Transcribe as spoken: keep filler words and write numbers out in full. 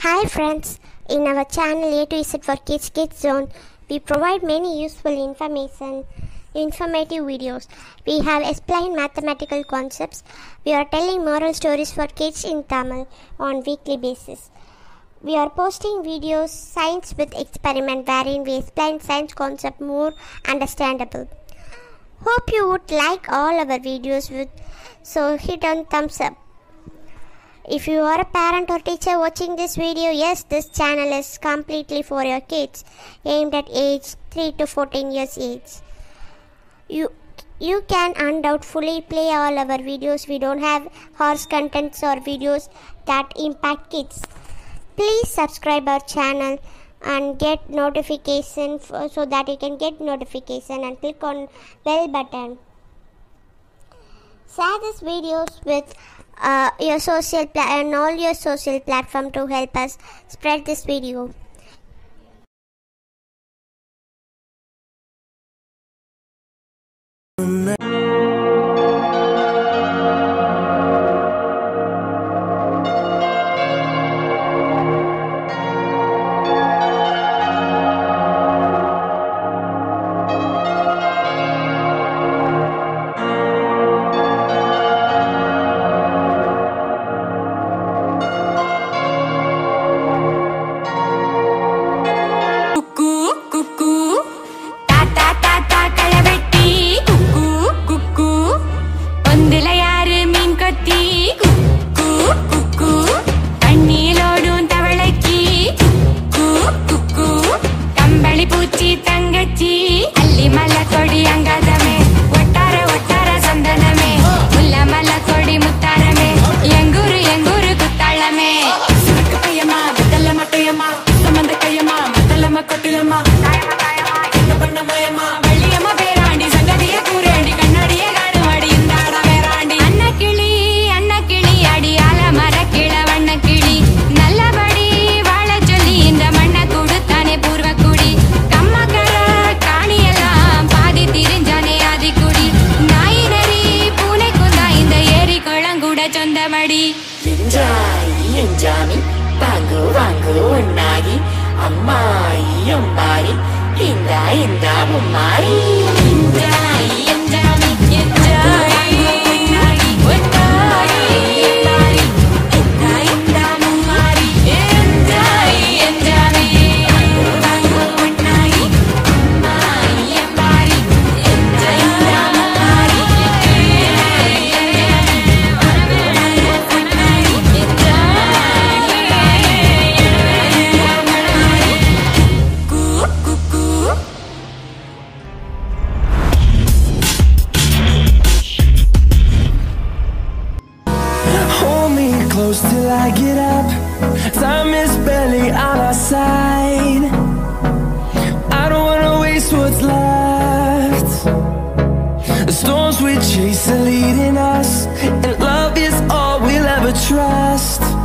Hi friends, in our channel A to Z for Kids Kids Zone, we provide many useful information, informative videos. We have explained mathematical concepts. We are telling moral stories for kids in Tamil on weekly basis. We are posting videos, science with experiment, wherein we explain science concept more understandable. Hope you would like all our videos, with, so hit on thumbs up. If you are a parent or teacher watching this video, yes, this channel is completely for your kids, aimed at age three to fourteen years age. You you can undoubtedly play all our videos. We don't have harsh contents or videos that impact kids. Please subscribe our channel and get notification for, so that you can get notification and click on bell button. Share these videos with uh, your social pla- and all your social platform to help us spread this video. Enjami, bangu bangu unnagi, ammai ammari, inda inda mummari. Enjai enjami, enjai unnagi, unnagi ammari, inda inda mummari. Enjai enjami, bangu bangu unnagi, ammai ammari, inda inda mummari. Till I get up, time is barely on our side. I don't wanna waste what's left. The storms we chase are leading us, and love is all we'll ever trust.